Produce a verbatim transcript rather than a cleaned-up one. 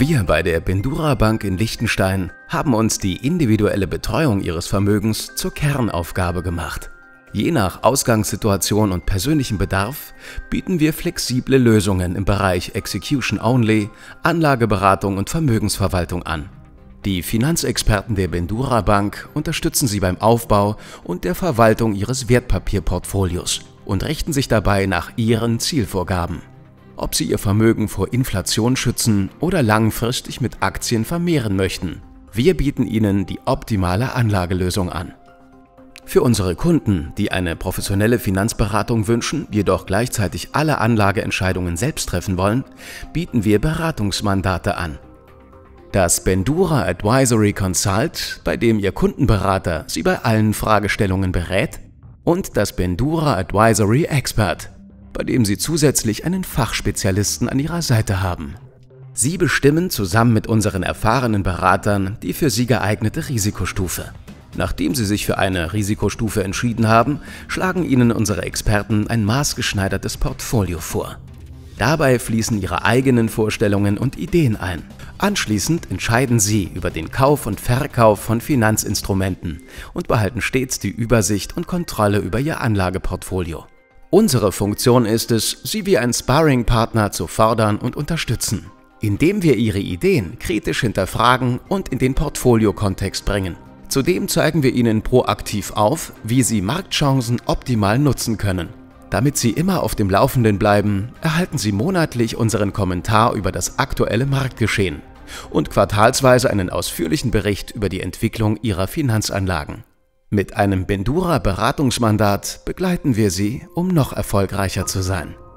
Wir bei der Bendura Bank in Liechtenstein haben uns die individuelle Betreuung Ihres Vermögens zur Kernaufgabe gemacht. Je nach Ausgangssituation und persönlichem Bedarf bieten wir flexible Lösungen im Bereich Execution Only, Anlageberatung und Vermögensverwaltung an. Die Finanzexperten der Bendura Bank unterstützen Sie beim Aufbau und der Verwaltung Ihres Wertpapierportfolios und richten sich dabei nach Ihren Zielvorgaben. Ob Sie Ihr Vermögen vor Inflation schützen oder langfristig mit Aktien vermehren möchten, wir bieten Ihnen die optimale Anlagelösung an. Für unsere Kunden, die eine professionelle Finanzberatung wünschen, jedoch gleichzeitig alle Anlageentscheidungen selbst treffen wollen, bieten wir Beratungsmandate an. Das Bendura Advisory Consult, bei dem Ihr Kundenberater Sie bei allen Fragestellungen berät, und das Bendura Advisory Expert, bei dem Sie zusätzlich einen Fachspezialisten an Ihrer Seite haben. Sie bestimmen zusammen mit unseren erfahrenen Beratern die für Sie geeignete Risikostufe. Nachdem Sie sich für eine Risikostufe entschieden haben, schlagen Ihnen unsere Experten ein maßgeschneidertes Portfolio vor. Dabei fließen Ihre eigenen Vorstellungen und Ideen ein. Anschließend entscheiden Sie über den Kauf und Verkauf von Finanzinstrumenten und behalten stets die Übersicht und Kontrolle über Ihr Anlageportfolio. Unsere Funktion ist es, Sie wie ein Sparring-Partner zu fördern und unterstützen, indem wir Ihre Ideen kritisch hinterfragen und in den Portfolio-Kontext bringen. Zudem zeigen wir Ihnen proaktiv auf, wie Sie Marktchancen optimal nutzen können. Damit Sie immer auf dem Laufenden bleiben, erhalten Sie monatlich unseren Kommentar über das aktuelle Marktgeschehen und quartalsweise einen ausführlichen Bericht über die Entwicklung Ihrer Finanzanlagen. Mit einem Bendura Beratungsmandat begleiten wir Sie, um noch erfolgreicher zu sein.